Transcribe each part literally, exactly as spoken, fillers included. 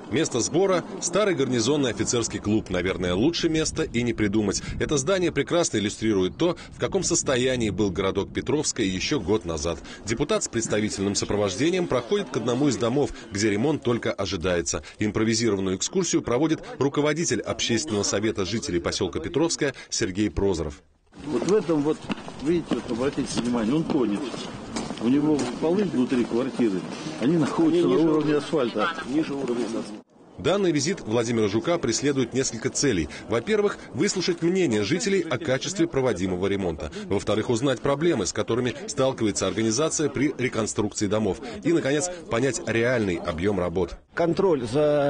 Место сбора – старый гарнизонный офицерский клуб. Наверное, лучше места и не придумать. Это здание прекрасно иллюстрирует то, в каком состоянии был городок Петровское еще год назад. Депутат с представительным сопровождением проходит к одному из домов, где ремонт только ожидается. Импровизированную экскурсию проводит руководитель общественного совета жителей поселка Петровское Сергей Прозоров. Вот в этом вот, видите, вот обратите внимание, он тонет. У него полы внутри квартиры, они находятся на уровне асфальта. Ниже уровня асфальта. Данный визит Владимира Жука преследует несколько целей. Во-первых, выслушать мнение жителей о качестве проводимого ремонта. Во-вторых, узнать проблемы, с которыми сталкивается организация при реконструкции домов. И, наконец, понять реальный объем работ. Контроль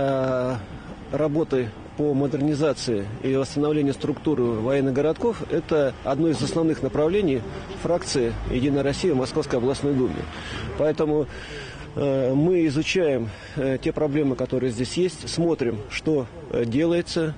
за работой по модернизации и восстановлению структуры военных городков – это одно из основных направлений фракции «Единая Россия» в Московской областной думе. Поэтому э, мы изучаем э, те проблемы, которые здесь есть, смотрим, что э, делается,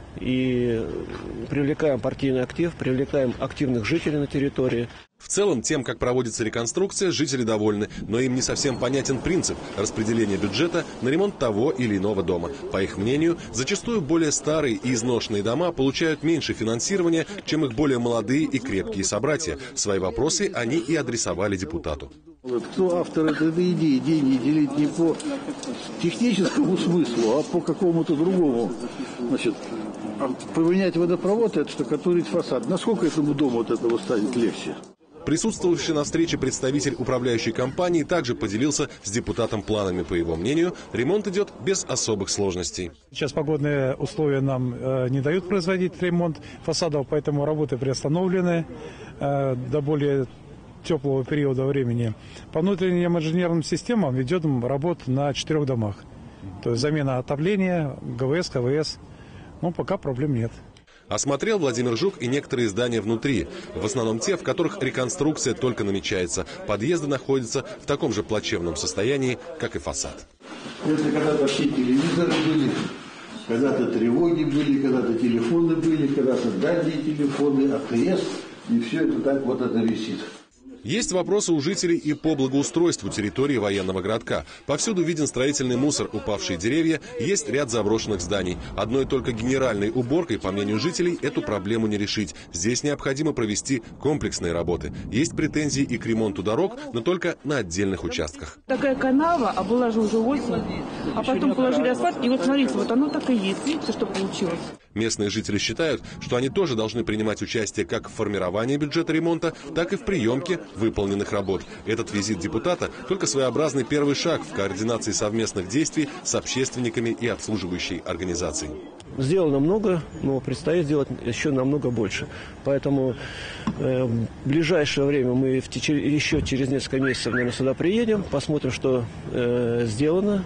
и привлекаем партийный актив, привлекаем активных жителей на территории. В целом, тем, как проводится реконструкция, жители довольны, но им не совсем понятен принцип распределения бюджета на ремонт того или иного дома. По их мнению, зачастую более старые и изношенные дома получают меньше финансирования, чем их более молодые и крепкие собратья. Свои вопросы они и адресовали депутату. Кто автор этой идеи? Деньги делить не по техническому смыслу, а по какому-то другому. Значит, поменять водопровод – это штукатурить фасад. Насколько этому дому от этого станет легче? Присутствовавший на встрече представитель управляющей компании также поделился с депутатом планами. По его мнению, ремонт идет без особых сложностей. Сейчас погодные условия нам э, не дают производить ремонт фасадов, поэтому работы приостановлены э, до более теплого периода времени. По внутренним инженерным системам ведем работу на четырех домах. То есть замена отопления, ГВС, КВС. Но пока проблем нет. Осмотрел Владимир Жук и некоторые здания внутри. В основном те, в которых реконструкция только намечается. Подъезды находятся в таком же плачевном состоянии, как и фасад. Если когда-то все телевизоры были, когда-то тревоги были, когда-то телефоны были, когда-то дальние телефоны, АТС, и все это так вот это висит. Есть вопросы у жителей и по благоустройству территории военного городка. Повсюду виден строительный мусор, упавшие деревья, есть ряд заброшенных зданий. Одной только генеральной уборкой, по мнению жителей, эту проблему не решить. Здесь необходимо провести комплексные работы. Есть претензии и к ремонту дорог, но только на отдельных участках. Такая канава, а была же уже осень, а потом положили асфальт, и вот смотрите, вот оно так и есть. Видите, что получилось? Местные жители считают, что они тоже должны принимать участие как в формировании бюджета ремонта, так и в приемке выполненных работ. Этот визит депутата – только своеобразный первый шаг в координации совместных действий с общественниками и обслуживающей организацией. Сделано много, но предстоит сделать еще намного больше. Поэтому э, в ближайшее время мы в теч... еще через несколько месяцев, наверное, сюда приедем, посмотрим, что э, сделано,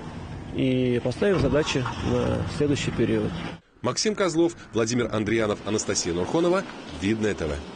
и поставим задачи на следующий период. Максим Козлов, Владимир Андриянов, Анастасия Нурхонова. Видное ТВ.